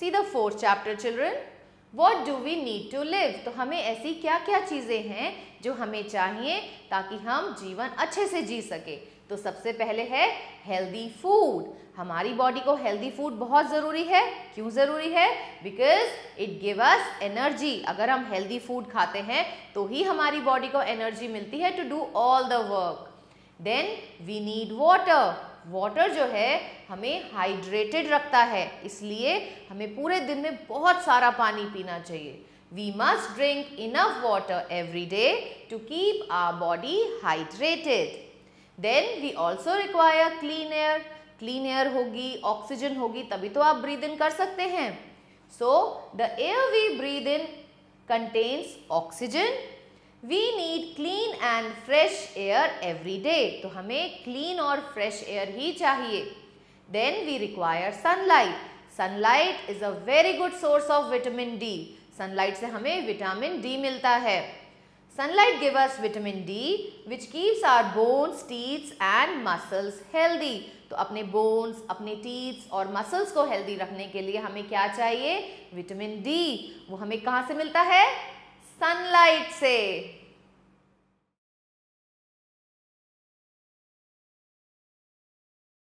C the fourth chapter children, what do we need to live. तो हमें ऐसी क्या क्या चीजें हैं जो हमें चाहिए ताकि हम जीवन अच्छे से जी सके। तो सबसे पहले है हेल्दी फूड। हमारी बॉडी को हेल्दी फूड बहुत ज़रूरी है। क्यों ज़रूरी है? Because it give us energy. अगर हम हेल्दी फूड खाते हैं तो ही हमारी बॉडी को एनर्जी मिलती है to do all the work. Then we need water. Water जो है हमें हाइड्रेटेड रखता है, इसलिए हमें पूरे दिन में बहुत सारा पानी पीना चाहिए। We must drink enough water every day to keep our body hydrated. Then we also require clean air. Clean air होगी, ऑक्सीजन होगी, तभी तो आप ब्रीद इन कर सकते हैं। So the air we breathe in contains oxygen. We need clean and fresh air every day. तो हमें क्लीन और फ्रेश एयर ही चाहिए। Then we require sunlight. Sunlight is a very good source of vitamin D. Sunlight से हमें vitamin D मिलता है। Sunlight gives us vitamin D which keeps our bones, teeth and muscles healthy. तो अपने bones, अपने teeth और muscles को healthy रखने के लिए हमें क्या चाहिए? Vitamin D. वो हमें कहाँ से मिलता है? सनलाइट से।